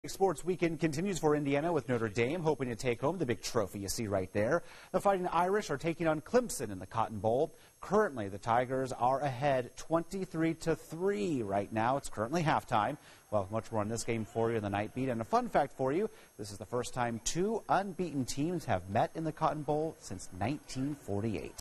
Sports weekend continues for Indiana with Notre Dame hoping to take home the big trophy you see right there. The Fighting Irish are taking on Clemson in the Cotton Bowl. Currently, the Tigers are ahead 23-3 right now. It's currently halftime. Well, much more on this game for you in the night beat. And a fun fact for you, this is the first time two unbeaten teams have met in the Cotton Bowl since 1948.